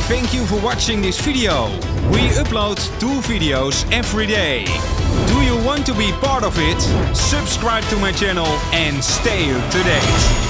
Thank you for watching this video. We upload 2 videos every day. Do you want to be part of it? Subscribe to my channel and stay up to date.